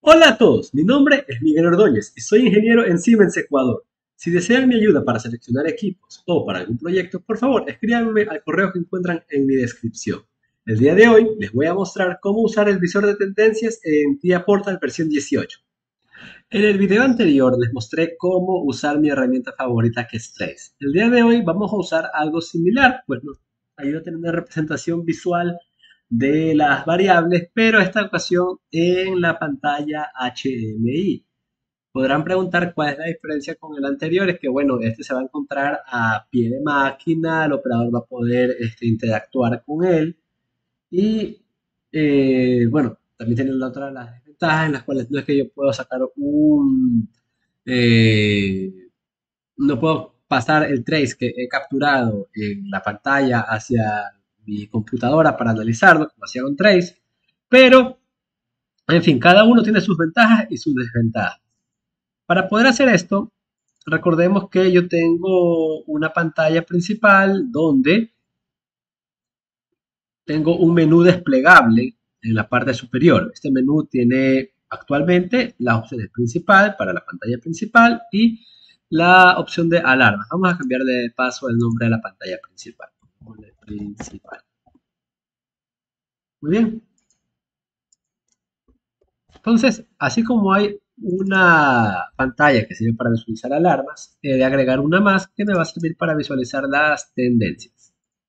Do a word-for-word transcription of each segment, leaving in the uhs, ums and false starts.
Hola a todos, mi nombre es Miguel Ordóñez y soy ingeniero en Siemens Ecuador. Si desean mi ayuda para seleccionar equipos o para algún proyecto, por favor escríbanme al correo que encuentran en mi descripción. El día de hoy les voy a mostrar cómo usar el visor de tendencias en TIA Portal versión dieciocho. En el video anterior les mostré cómo usar mi herramienta favorita que es Trace. El día de hoy vamos a usar algo similar, pues nos ayuda a tener una representación visual de las variables, pero esta ocasión en la pantalla H M I. Podrán preguntar cuál es la diferencia con el anterior, es que bueno, este se va a encontrar a pie de máquina, el operador va a poder este, interactuar con él y eh, bueno, también tienen la otra las desventajas en las cuales no es que yo puedo sacar un eh, no puedo pasar el trace que he capturado en la pantalla hacia mi computadora para analizarlo, como hacía con Trace, pero, en fin, cada uno tiene sus ventajas y sus desventajas. Para poder hacer esto, recordemos que yo tengo una pantalla principal donde tengo un menú desplegable en la parte superior. Este menú tiene actualmente las opciones principal para la pantalla principal y la opción de alarmas. Vamos a cambiar de paso el nombre de la pantalla principal. principal. Muy bien. Entonces, así como hay una pantalla que sirve para visualizar alarmas, he de agregar una más que me va a servir para visualizar las tendencias.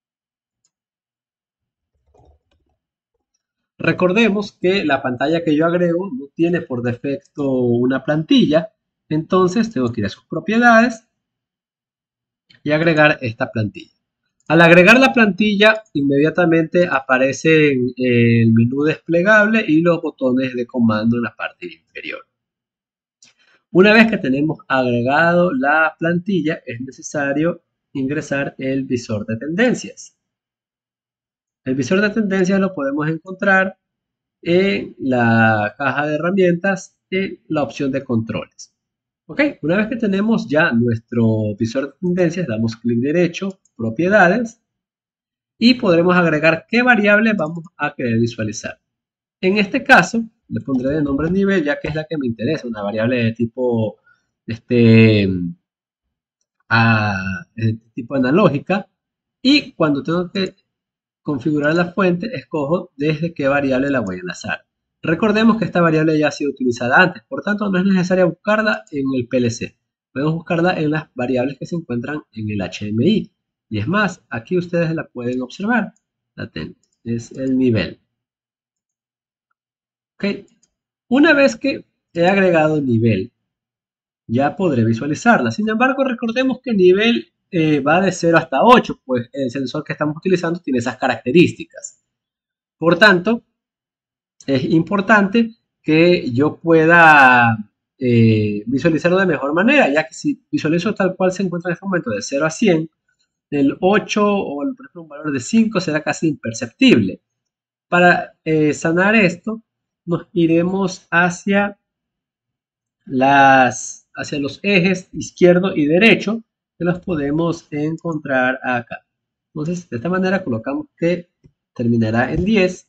Recordemos que la pantalla que yo agrego no tiene por defecto una plantilla, entonces tengo que ir a sus propiedades y agregar esta plantilla. Al agregar la plantilla, inmediatamente aparecen el menú desplegable y los botones de comando en la parte inferior. Una vez que tenemos agregado la plantilla, es necesario ingresar el visor de tendencias. El visor de tendencias lo podemos encontrar en la caja de herramientas en la opción de controles. Ok, una vez que tenemos ya nuestro visor de tendencias, damos clic derecho, propiedades, y podremos agregar qué variable vamos a querer visualizar. En este caso, le pondré de nombre nivel, ya que es la que me interesa, una variable de tipo, este, a, de tipo analógica, y cuando tengo que configurar la fuente, escojo desde qué variable la voy a enlazar. Recordemos que esta variable ya ha sido utilizada antes, por tanto no es necesario buscarla en el P L C. Podemos buscarla en las variables que se encuentran en el H M I. Y es más, aquí ustedes la pueden observar. La tengo, es el nivel. Ok, una vez que he agregado nivel, ya podré visualizarla. Sin embargo, recordemos que nivel eh, va de cero hasta ocho, pues el sensor que estamos utilizando tiene esas características. Por tanto, es importante que yo pueda eh, visualizarlo de mejor manera, ya que si visualizo tal cual se encuentra en este momento de cero a cien, el ocho o por ejemplo un valor de cinco será casi imperceptible. Para eh, sanar esto, nos iremos hacia, las, hacia los ejes izquierdo y derecho, que los podemos encontrar acá. Entonces, de esta manera colocamos que terminará en diez.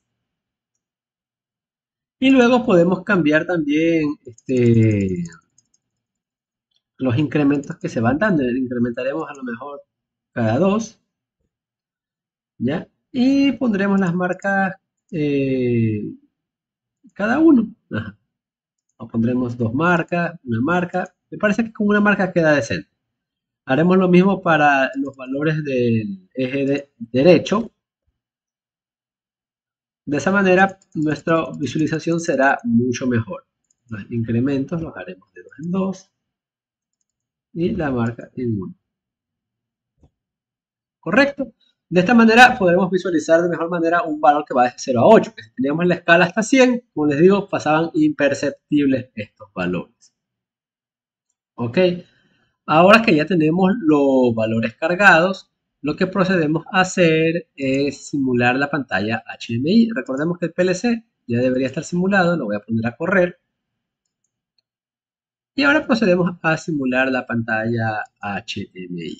Y luego podemos cambiar también este, los incrementos que se van dando. Incrementaremos a lo mejor cada dos, ¿ya? Y pondremos las marcas eh, cada uno. Ajá. O pondremos dos marcas, una marca. Me parece que con una marca queda decente. Haremos lo mismo para los valores del eje de derecho. De esa manera, nuestra visualización será mucho mejor. Los incrementos los haremos de dos en dos y la marca en uno. ¿Correcto? De esta manera podremos visualizar de mejor manera un valor que va de cero a ocho. Si teníamos la escala hasta cien, como les digo, pasaban imperceptibles estos valores. Ok, ahora que ya tenemos los valores cargados, lo que procedemos a hacer es simular la pantalla H M I. Recordemos que el P L C ya debería estar simulado, lo voy a poner a correr. Y ahora procedemos a simular la pantalla H M I.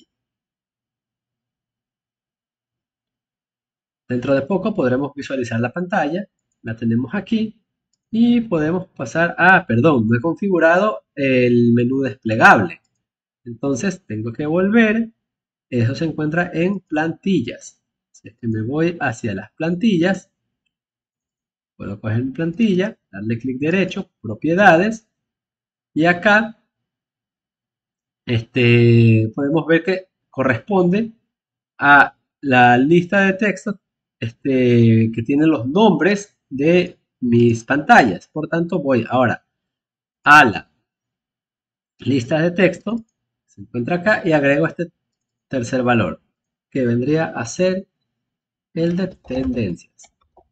Dentro de poco podremos visualizar la pantalla, la tenemos aquí, Y podemos pasar a, perdón, no he configurado el menú desplegable. Entonces tengo que volver. Eso se encuentra en plantillas. Si es que me voy hacia las plantillas, puedo coger mi plantilla, darle clic derecho, propiedades, y acá este, podemos ver que corresponde a la lista de texto este, que tiene los nombres de mis pantallas. Por tanto, voy ahora a la lista de texto, se encuentra acá, y agrego este tercer valor, que vendría a ser el de tendencias.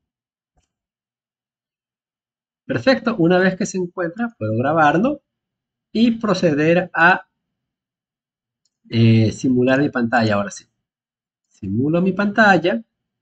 Perfecto, una vez que se encuentra, puedo grabarlo y proceder a eh, simular mi pantalla. Ahora sí, simulo mi pantalla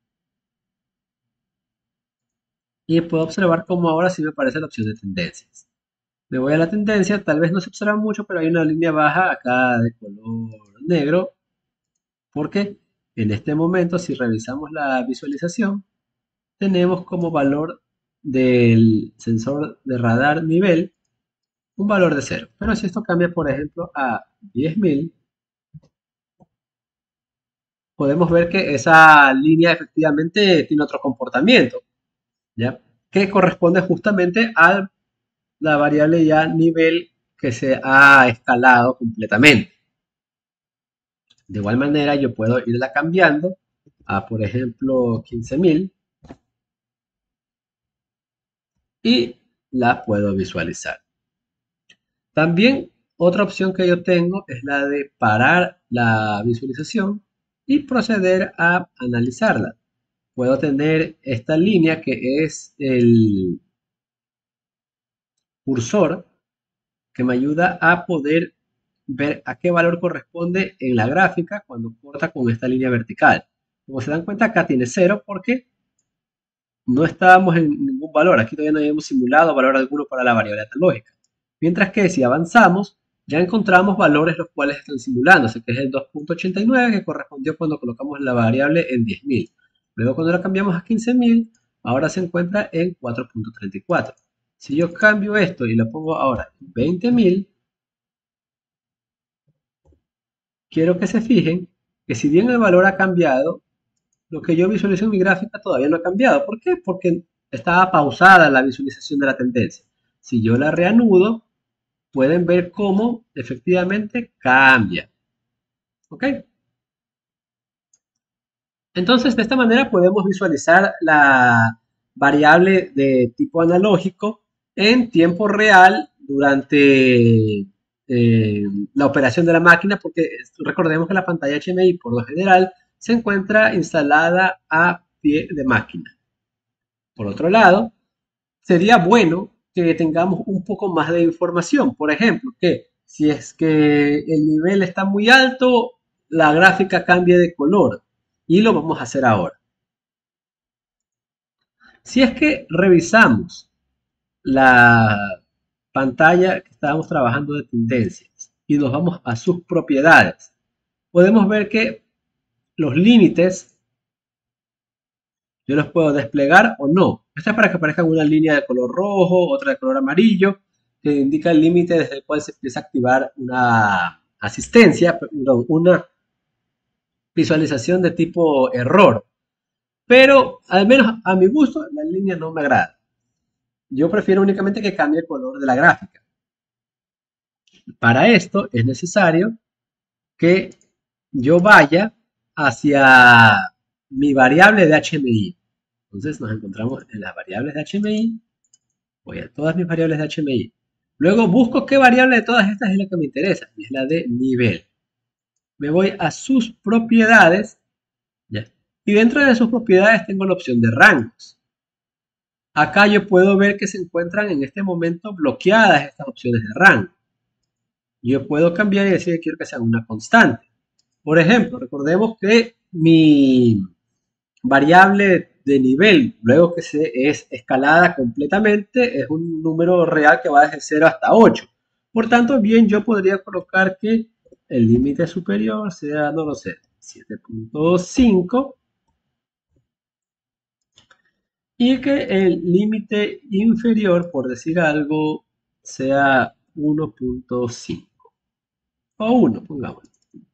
y puedo observar cómo ahora sí me aparece la opción de tendencias. Me voy a la tendencia, tal vez no se observa mucho, pero hay una línea baja acá de color negro, porque en este momento, si revisamos la visualización, tenemos como valor del sensor de radar nivel un valor de cero. Pero si esto cambia, por ejemplo, a diez mil, podemos ver que esa línea efectivamente tiene otro comportamiento, ¿ya? Que corresponde justamente a la variable ya nivel que se ha escalado completamente. De igual manera, yo puedo irla cambiando a, por ejemplo, quince mil y la puedo visualizar. También otra opción que yo tengo es la de parar la visualización y proceder a analizarla. Puedo tener esta línea que es el cursor que me ayuda a poder ver a qué valor corresponde en la gráfica cuando corta con esta línea vertical. Como se dan cuenta, acá tiene cero porque no estábamos en ningún valor. Aquí todavía no habíamos simulado valor alguno para la variable lógica. Mientras que si avanzamos, ya encontramos valores los cuales están simulándose, que es el dos punto ochenta y nueve que correspondió cuando colocamos la variable en diez mil. Luego cuando la cambiamos a quince mil, ahora se encuentra en cuatro punto treinta y cuatro. Si yo cambio esto y lo pongo ahora en veinte mil, quiero que se fijen que si bien el valor ha cambiado, lo que yo visualizo en mi gráfica todavía no ha cambiado. ¿Por qué? Porque estaba pausada la visualización de la tendencia. Si yo la reanudo, pueden ver cómo efectivamente cambia. ¿Ok? Entonces, de esta manera podemos visualizar la variable de tipo analógico en tiempo real durante eh, la operación de la máquina, porque recordemos que la pantalla H M I por lo general se encuentra instalada a pie de máquina. Por otro lado, sería bueno que tengamos un poco más de información. Por ejemplo, que si es que el nivel está muy alto, la gráfica cambie de color. Y lo vamos a hacer ahora. Si es que revisamos la pantalla que estábamos trabajando de tendencias y nos vamos a sus propiedades, podemos ver que los límites yo los puedo desplegar o no. Esto es para que aparezca una línea de color rojo, otra de color amarillo, que indica el límite desde el cual se empieza a activar una asistencia, perdón, una visualización de tipo error. Pero al menos a mi gusto, la línea no me agrada. Yo prefiero únicamente que cambie el color de la gráfica. Para esto es necesario que yo vaya hacia mi variable de H M I. Entonces nos encontramos en las variables de H M I. Voy a todas mis variables de H M I. Luego busco qué variable de todas estas es la que me interesa. Y es la de nivel. Me voy a sus propiedades. ¿Ya? Y dentro de sus propiedades tengo la opción de rangos. Acá yo puedo ver que se encuentran en este momento bloqueadas estas opciones de rango. Yo puedo cambiar y decir que quiero que sea una constante. Por ejemplo, recordemos que mi variable de nivel, luego que se es escalada completamente, es un número real que va desde cero hasta ocho. Por tanto, bien, yo podría colocar que el límite superior sea, no lo sé, siete punto cinco. y que el límite inferior, por decir algo, sea uno punto cinco o uno, pongamos.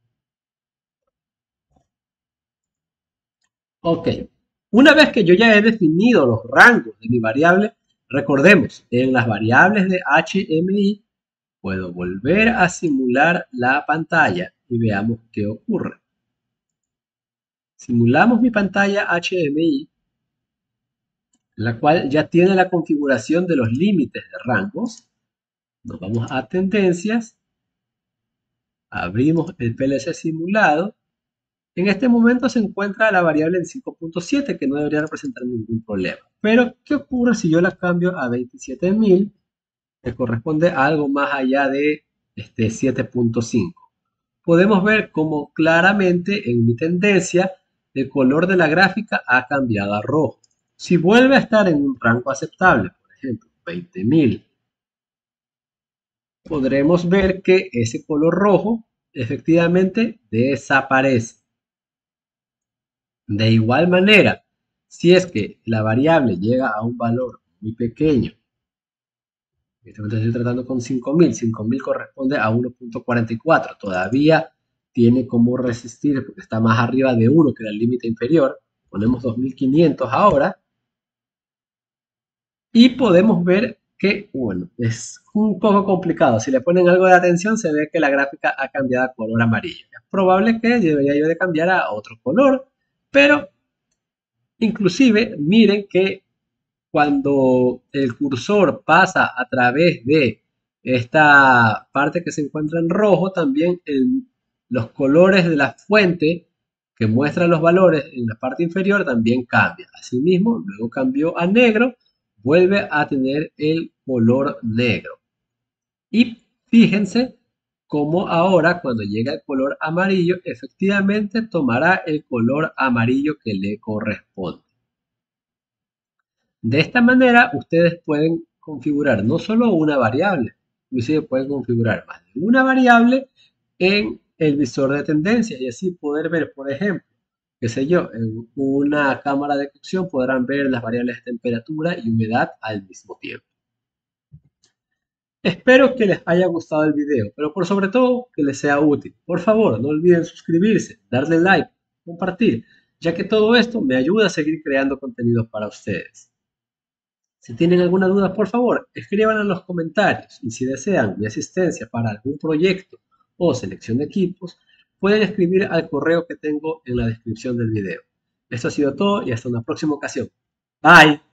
Ok, una vez que yo ya he definido los rangos de mi variable, recordemos, en las variables de H M I puedo volver a simular la pantalla y veamos qué ocurre. Simulamos mi pantalla H M I, la cual ya tiene la configuración de los límites de rangos. Nos vamos a tendencias, abrimos el P L C simulado. En este momento se encuentra la variable en cinco punto siete, que no debería representar ningún problema. Pero, ¿qué ocurre si yo la cambio a veintisiete mil, que corresponde a algo más allá de este siete punto cinco? Podemos ver cómo claramente en mi tendencia el color de la gráfica ha cambiado a rojo. Si vuelve a estar en un rango aceptable, por ejemplo, veinte mil, podremos ver que ese color rojo efectivamente desaparece. De igual manera, si es que la variable llega a un valor muy pequeño, en este momento estoy tratando con cinco mil, cinco mil corresponde a uno punto cuarenta y cuatro, todavía tiene como resistir porque está más arriba de uno, que era el límite inferior. Ponemos dos mil quinientos ahora y podemos ver que, bueno, es un poco complicado. Si le ponen algo de atención, se ve que la gráfica ha cambiado a color amarillo. Es probable que debería yo de cambiar a otro color, pero inclusive miren que cuando el cursor pasa a través de esta parte que se encuentra en rojo, también el, los colores de la fuente que muestra los valores en la parte inferior también cambia. Asimismo, luego cambió a negro, vuelve a tener el color negro. Y fíjense cómo ahora cuando llega el color amarillo, efectivamente tomará el color amarillo que le corresponde. De esta manera, ustedes pueden configurar no solo una variable, inclusive pueden configurar más de una variable en el visor de tendencias y así poder ver, por ejemplo, qué sé yo, en una cámara de cocción podrán ver las variables de temperatura y humedad al mismo tiempo. Espero que les haya gustado el video, pero por sobre todo que les sea útil. Por favor, no olviden suscribirse, darle like, compartir, ya que todo esto me ayuda a seguir creando contenido para ustedes. Si tienen alguna duda, por favor, escríbanla en los comentarios y si desean mi asistencia para algún proyecto o selección de equipos, pueden escribir al correo que tengo en la descripción del video. Esto ha sido todo y hasta una próxima ocasión. Bye.